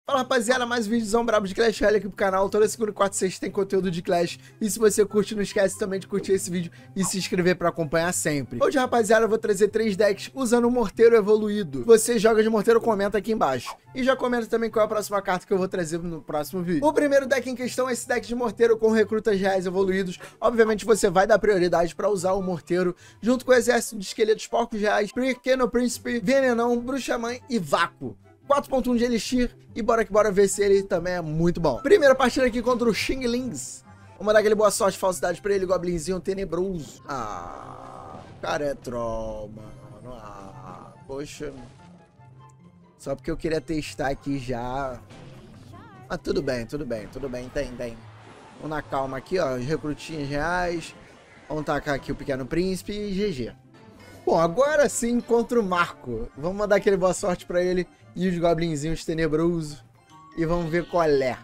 Fala rapaziada, mais um vídeozão brabo de Clash Royale aqui pro canal. Toda segunda, quarta e sexta tem conteúdo de Clash. E se você curte, não esquece também de curtir esse vídeo e se inscrever pra acompanhar sempre. Hoje, rapaziada, eu vou trazer 3 decks usando o Morteiro evoluído. Se você joga de Morteiro, comenta aqui embaixo. E já comenta também qual é a próxima carta que eu vou trazer no próximo vídeo. O primeiro deck em questão é esse deck de Morteiro com recrutas reais evoluídos. Obviamente você vai dar prioridade pra usar o Morteiro junto com o exército de esqueletos porcos reais, Pequeno Príncipe, Venenão, Bruxa-Mãe e Vácuo. 4.1 de Elixir e bora que bora ver se ele também é muito bom. Primeira partida aqui contra o Xinglings. Vamos mandar aquele boa sorte, falsidade pra ele, Goblinzinho tenebroso. Ah, cara é troll, mano. Ah, poxa. Só porque eu queria testar aqui já. Mas tudo bem, tem. Vamos na calma aqui, ó, os recrutinhos reais. Vamos tacar aqui o Pequeno Príncipe e GG. Bom, agora sim contra o Marco. Vamos mandar aquele boa sorte pra ele e os Goblinzinhos tenebrosos. E vamos ver qual é.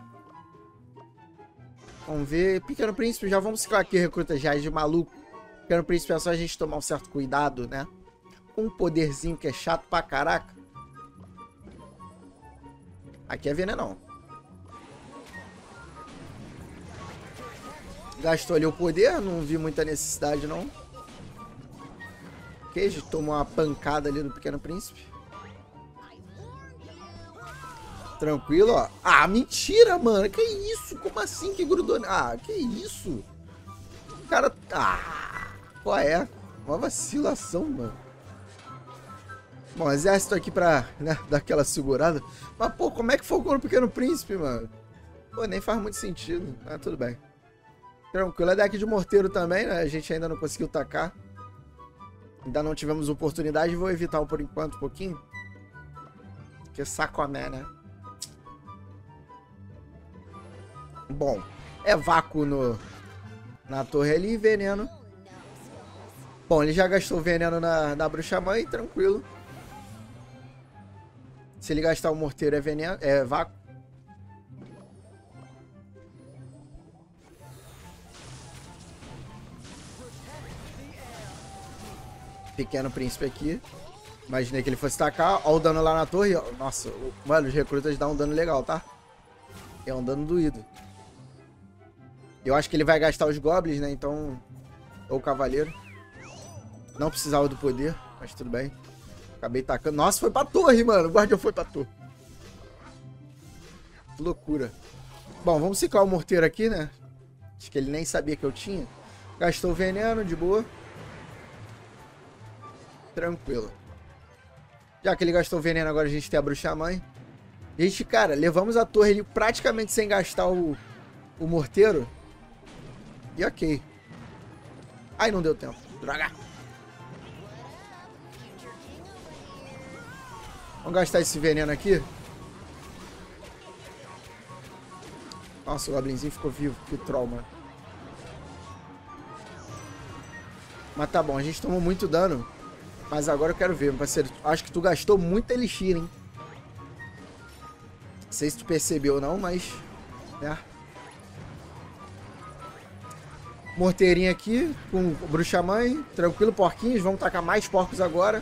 Vamos ver. Pequeno Príncipe, já vamos ciclar aqui recrutas reais de maluco. Pequeno Príncipe é só a gente tomar um certo cuidado, né? Um poderzinho que é chato pra caraca. Aqui é venenão. Gastou ali o poder, não vi muita necessidade não. Ok, a gente tomou uma pancada ali do Pequeno Príncipe. Tranquilo, ó. Ah, mentira, mano. Que isso? Como assim que grudou? Ah, que isso? O cara... Ah, qual é? Uma vacilação, mano. Bom, exército aqui pra, né, dar aquela segurada. Mas, pô, como é que focou no Pequeno Príncipe, mano? Pô, nem faz muito sentido. Ah, tudo bem. Tranquilo. É deck de Morteiro também, né? A gente ainda não conseguiu tacar. Ainda não tivemos oportunidade. Vou evitar por enquanto um pouquinho. Porque saconé, né? Bom, é vácuo na torre ali e veneno. Bom, ele já gastou veneno na Bruxa-Mãe, tranquilo. Se ele gastar o Morteiro é veneno, é vácuo. Pequeno Príncipe aqui. Imaginei que ele fosse tacar. Olha o dano lá na torre. Nossa, mano, os recrutas dão um dano legal, tá? É um dano doído. Eu acho que ele vai gastar os Goblins, né? Então... Ou o Cavaleiro. Não precisava do poder, mas tudo bem. Acabei tacando. Nossa, foi pra torre, mano. O Guardião foi pra torre. Que loucura. Bom, vamos ciclar o Morteiro aqui, né? Acho que ele nem sabia que eu tinha. Gastou o veneno, de boa. Tranquilo. Já que ele gastou o veneno, agora a gente tem a Bruxa-Mãe. Gente, cara, levamos a torre ali praticamente sem gastar o Morteiro. E ok. Ai, não deu tempo. Droga. Vamos gastar esse veneno aqui. Nossa, o Goblinzinho ficou vivo. Que troll, mano. Mas tá bom, a gente tomou muito dano. Mas agora eu quero ver, meu parceiro. Acho que tu gastou muito Elixir, hein? Não sei se tu percebeu ou não, mas... É. Morteirinho aqui, com Bruxa-Mãe. Tranquilo, porquinhos. Vamos tacar mais porcos agora.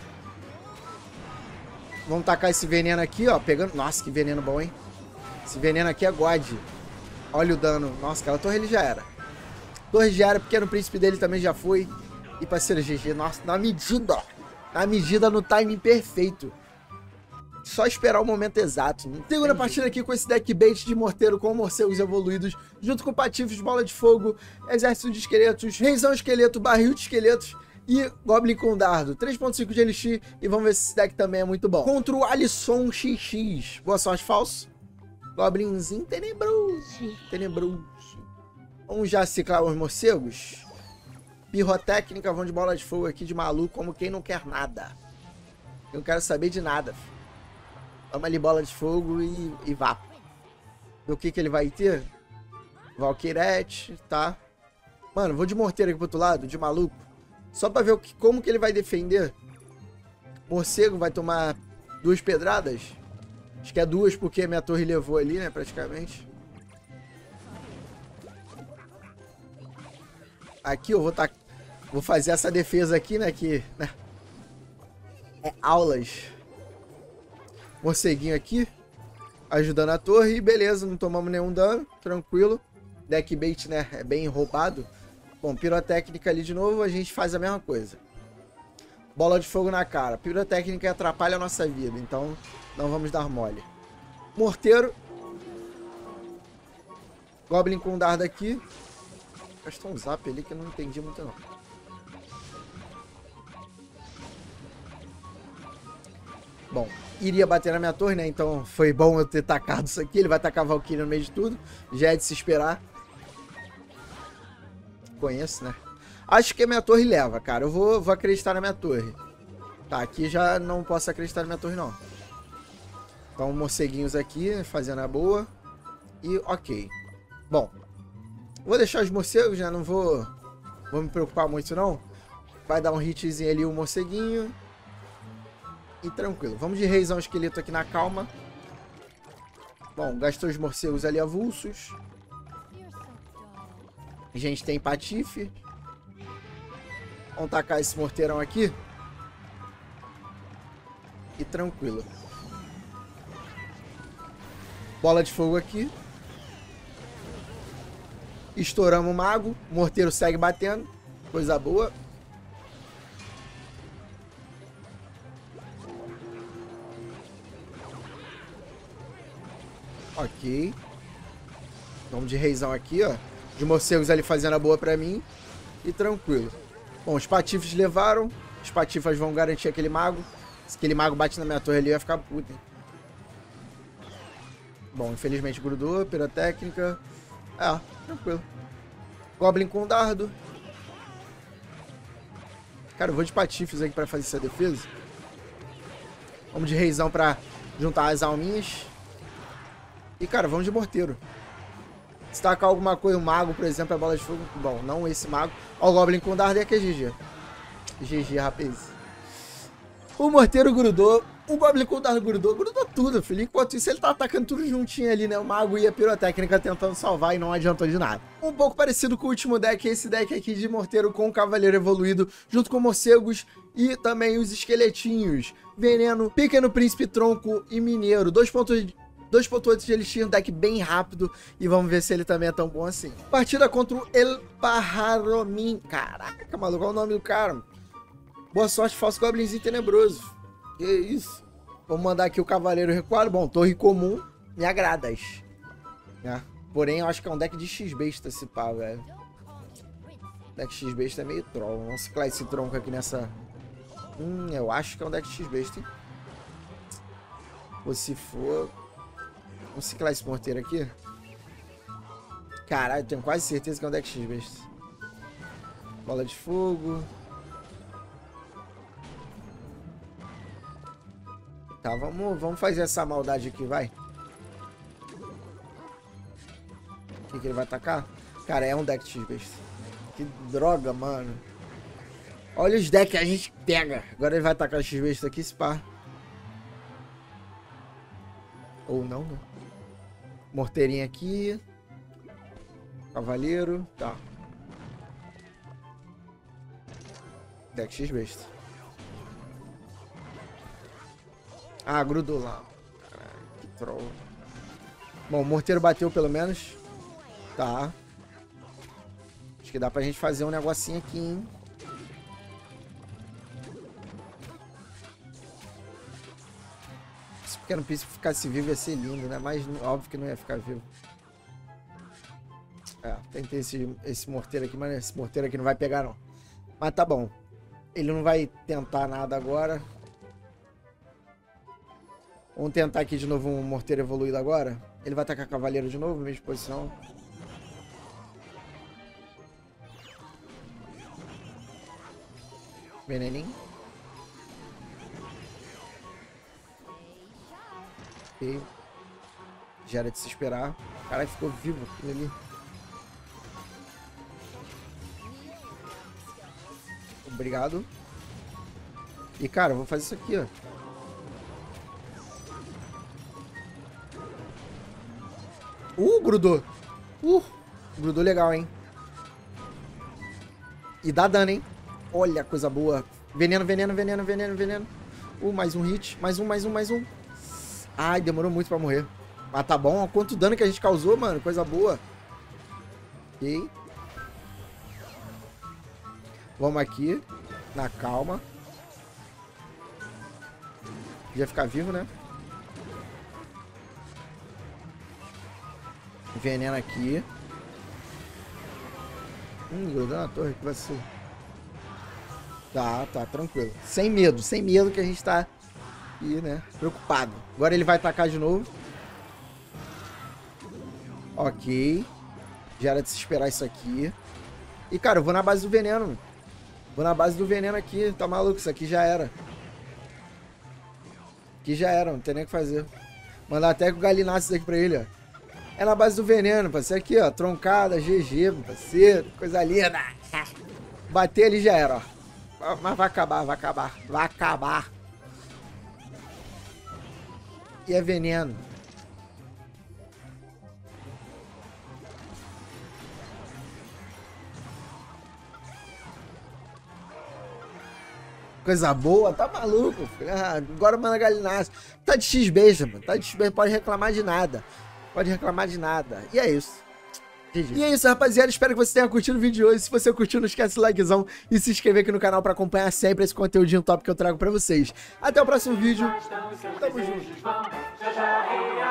Vamos tacar esse veneno aqui, ó. Pegando... Nossa, que veneno bom, hein? Esse veneno aqui é God. Olha o dano. Nossa, aquela torre ele já era. Torre já era, Pequeno Príncipe dele também já foi. E parceiro GG, nossa, na medida. Na medida, no timing perfeito. Só esperar o momento exato. Segunda partida aqui com esse deck bait de Morteiro com morcegos evoluídos, junto com patifes, bola de fogo, exército de esqueletos, reizão esqueleto, barril de esqueletos e Goblin com dardo. 3.5 de Elixir e vamos ver se esse deck também é muito bom. Contra o Alisson XX. Boa sorte, falso. Goblinzinho tenebroso. Tenebroso. Vamos já ciclar os morcegos. Pirrotécnica, vão de bola de fogo aqui de maluco, como quem não quer nada. Eu não quero saber de nada, filho. Vamos ali, bola de fogo e vá. O que ele vai ter? Valkyrette, tá? Mano, vou de Morteiro aqui pro outro lado, de maluco. Só pra ver como que ele vai defender. Morcego vai tomar 2 pedradas. Acho que é 2 porque a minha torre levou ali, né, praticamente. Aqui eu vou fazer essa defesa aqui, né, que... Né, é aulas. Morceguinho aqui. ajudando a torre. E beleza, não tomamos nenhum dano. Tranquilo. Deck bait, né? É bem roubado. Bom, pirotécnica ali de novo. A gente faz a mesma coisa. Bola de fogo na cara. Pirotécnica atrapalha a nossa vida. Então, não vamos dar mole. Morteiro. Goblin com dardo aqui. Gastou um zap ali que eu não entendi muito não. Bom, iria bater na minha torre, né? Então foi bom eu ter tacado isso aqui. Ele vai tacar a Valkyria no meio de tudo. Já é de se esperar. Conheço, né? Acho que a minha torre leva, cara. Eu vou acreditar na minha torre. Tá, aqui já não posso acreditar na minha torre, não. Então, morceguinhos aqui, fazendo a boa. E ok. Bom, vou deixar os morcegos, né? Não vou me preocupar muito, não. Vai dar um hitzinho ali, o morceguinho. E tranquilo. Vamos de reizão esqueleto aqui na calma. Bom, gastou os morcegos ali avulsos. A gente tem patife. Vamos tacar esse morteirão aqui. E tranquilo. Bola de fogo aqui. Estouramos o mago. O morteiro segue batendo. Coisa boa. Ok. Vamos de reizão aqui, ó. De morcegos ali fazendo a boa pra mim. E tranquilo. Bom, os patifes levaram. Os patifas vão garantir aquele mago. Se aquele mago bate na minha torre ali, vai ficar puto, hein? Bom, infelizmente grudou. Pirotécnica. Tranquilo. Goblin com dardo. Cara, eu vou de patifes aqui pra fazer essa defesa. Vamos de reizão pra juntar as alminhas. E, cara, vamos de morteiro. Se tacar alguma coisa, um mago, por exemplo, a bola de fogo. Bom, não esse mago. Ó, o Goblin com dardo é que é GG. GG, rapaz. O morteiro grudou. O Goblin com dardo grudou. Grudou tudo, filho. Enquanto isso, ele tá atacando tudo juntinho ali, né? O mago e a pirotécnica tentando salvar e não adiantou de nada. Um pouco parecido com o último deck, esse deck aqui de morteiro com o cavaleiro evoluído, junto com morcegos e também os esqueletinhos. Veneno, pequeno príncipe, tronco e mineiro. 2.8 de elixir, um deck bem rápido. E vamos ver se ele também é tão bom assim. Partida contra o El Pajaromin. Caraca, maluco, olha o nome do cara. Boa sorte, falso goblinzinho tenebroso. Que isso. Vamos mandar aqui o cavaleiro recuado. Bom, torre comum, me agradas. Porém, eu acho que é um deck de X-Besta esse pá, velho. Deck X-Besta é meio troll. Vamos ciclar esse tronco aqui nessa... eu acho que é um deck X-Besta, hein? Ou se for... Vamos ciclar esse morteiro aqui. Caralho, tenho quase certeza que é um deck X-Besta. Bola de fogo. Tá, vamos fazer essa maldade aqui, vai. O que ele vai atacar? Cara, é um deck X-Besta. Que droga, mano. Olha os decks que a gente pega. Agora ele vai atacar o X-Besta aqui, se pá. Ou não, né? Morteirinho aqui. Cavaleiro. Tá. Deck X-Besta. Grudou lá. Caralho, que troll. Bom, o morteiro bateu pelo menos. Tá. Acho que dá pra gente fazer um negocinho aqui, hein? Se o pequeno príncipe ficasse vivo ia ser lindo, né? Mas óbvio que não ia ficar vivo. Tentei esse morteiro aqui, mas esse morteiro aqui não vai pegar, não. Mas tá bom. Ele não vai tentar nada agora. Vamos tentar aqui de novo um morteiro evoluído agora. Ele vai atacar cavaleiro de novo, mesma posição. Veneninho. Ok. Já era de se esperar. Caralho, ficou vivo aquilo ali. Obrigado. E, cara, vou fazer isso aqui, ó. Grudou. Grudou legal, hein? E dá dano, hein? Olha, coisa boa. Veneno, veneno, veneno, veneno, veneno. Mais um hit. Mais um. Ai, demorou muito pra morrer. Mas tá bom, olha quanto dano que a gente causou, mano. Coisa boa. Ok. Vamos aqui. Na calma. Podia ficar vivo, né? Veneno aqui. Grudou na torre, que vai ser. Tá, tranquilo. Sem medo que a gente tá aqui, né? Preocupado. Agora ele vai atacar de novo. Ok. Já era de se esperar isso aqui. E, cara, eu vou na base do veneno. Vou na base do veneno aqui. Tá maluco? Isso aqui já era. Aqui já era, não tem nem o que fazer. Mandar até com o Galináceos aqui pra ele, ó. É na base do veneno, parceiro. Aqui, ó. Troncada, GG, parceiro. Coisa linda. Bater ali já era, ó. Mas vai acabar, vai acabar. Vai acabar. E é veneno. Coisa boa, tá maluco, filho. Ah, agora manda Galináceo. Tá de X-Beija, mano. Tá de X-Beija, pode reclamar de nada. Pode reclamar de nada. E é isso. GG. E é isso, rapaziada. Espero que você tenha curtido o vídeo de hoje. Se você curtiu, não esquece o likezão e se inscrever aqui no canal pra acompanhar sempre esse conteúdinho top que eu trago pra vocês. Até o próximo vídeo. Tamo junto.